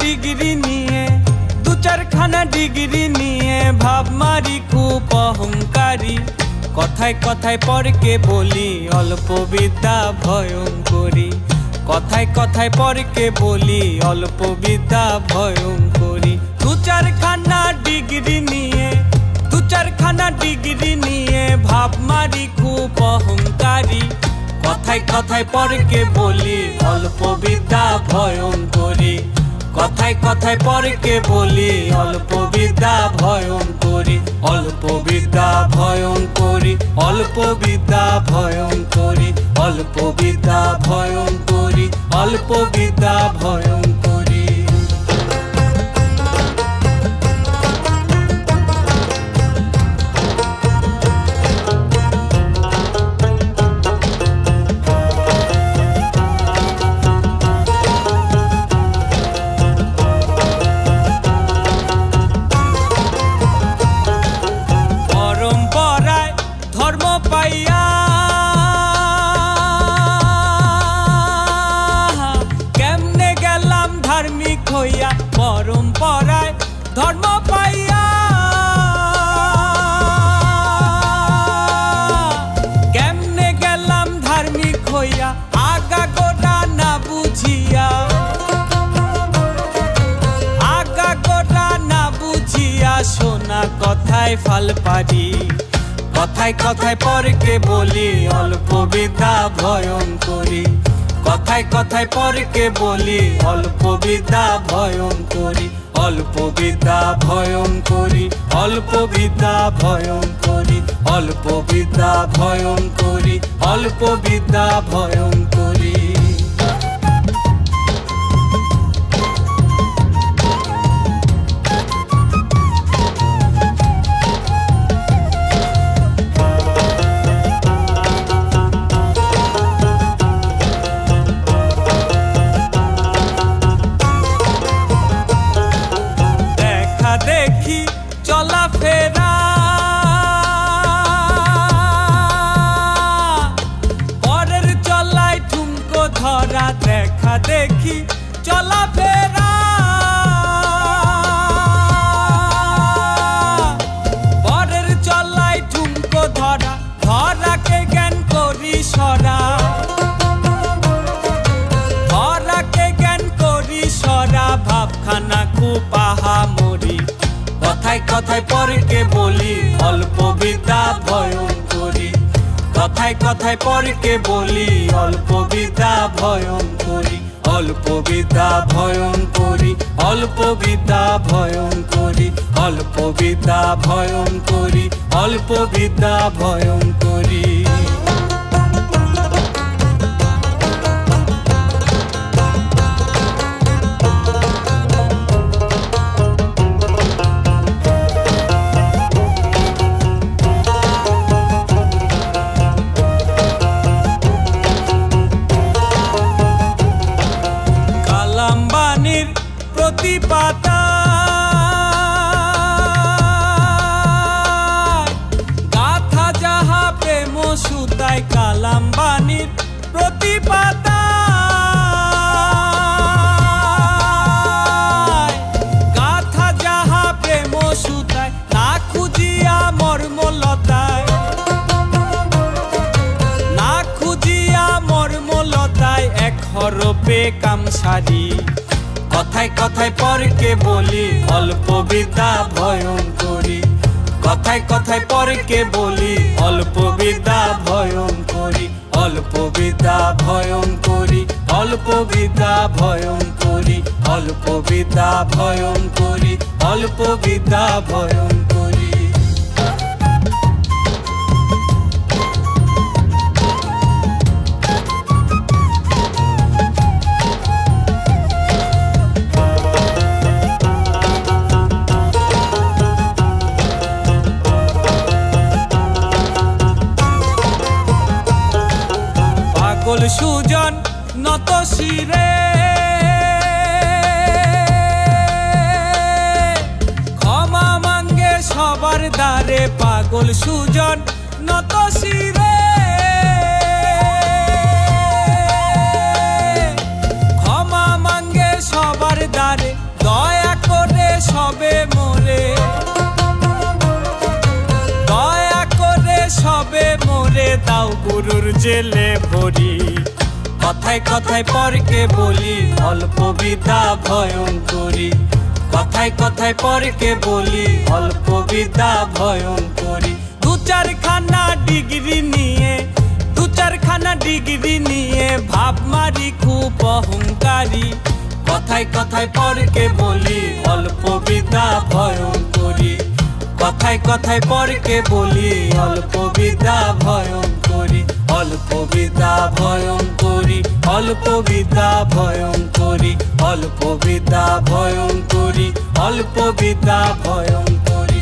Degree निये दु चारखाना degree निये भाव मारी खूब अहंकारी कथाय कथाय परके बोली अल्प विद्या भयंकरी कथाय कथाय परके बोली अल्प विद्या भयंकरी दु चारखाना डिग्री निये भाव मारी खूब अहंकारी कथाय कथाय परके बोली अल्प विद्या भयंकरी कथाय कथाय परके बोली अल्प विद्या भयंकरी अल्प विद्या भयंकरी अल्प विद्या भयंकरी अल्प विद्या भयंकरी अल्प विद्या भयंकरी। केमने गेलाम धार्मिक हइया परम्पराय धर्म पाइया केमने गेलाम धार्मिक हइया आगा गोड़ा ना बुझिया आगा गोड़ा ना बुझिया सोना कथाय फाल पारी कथाय कथाय परके बोली अल्प विद्या भयंकरी कथाय कथाय परके बोली अल्प विद्या भयंकरी अल्प विद्या भयंकरी अल्प विद्या भयंकरी अल्प विद्या भयंकरी अल्प विद्या भयंकरी। देखी चला फेरा परेर चलाय ठुमको धरा देखा देखी चला फेरा परेर चलाय ठुमको धरा धरा के ज्ञान करी सरा धरा के ज्ञान करी सरा भावखाना कुपाहा मोरी कथाय कथाय परके बोली अल्प विद्या भयंकरी कथाय कथाय परके बोली अल्प विद्या भयंकरी अल्प विद्या भयंकरी अल्प विद्या भयंकरी अल्प विद्या भयंकरी अल्प विद्या भयंकरी। प्रतिपाता गाथा जहा प्रेम सुताय कालाम बानीर प्रतिपाता गाथा जहा प्रेम सुताय ना खुजिया मर्मलताय ना खुजिया मर्मलताय एक हरपे कामसारी कथाय कथाय परके बोली अल्प विद्या भयंकरी कथाय कथाय परके बोली अल्प विद्या भयंकरी अल्प विद्या भयंकरी अल्प विद्या भयंकरी अल्प विद्या भयंकरी अल्प विद्या भयंकरी। पागल सुजन নত শিরে ক্ষমা মাঙ্গে সবার দ্বারে পাগল সুজন নত শিরে ক্ষমা মাঙ্গে সবার দ্বারে জেলে ভরি। কথায় কথায় পরকে বলি অল্প বিদ্যা ভয়ঙ্করী। কথায় কথায় পরকে বলি অল্প বিদ্যা ভয়ঙ্করী। দু চারখানা ডিগ্রি নিয়ে ভাব মারি খুব অহংকারী। কথায় কথায় পরকে বলি অল্প বিদ্যা ভয়ঙ্করী। কথায় কথায় পরকে বলি অল্প বিদ্যা ভয়ঙ্করী। অল্প বিদ্যা ভয়ঙ্করী, অল্প বিদ্যা ভয়ঙ্করী, অল্প বিদ্যা ভয়ঙ্করী, অল্প বিদ্যা ভয়ঙ্করী।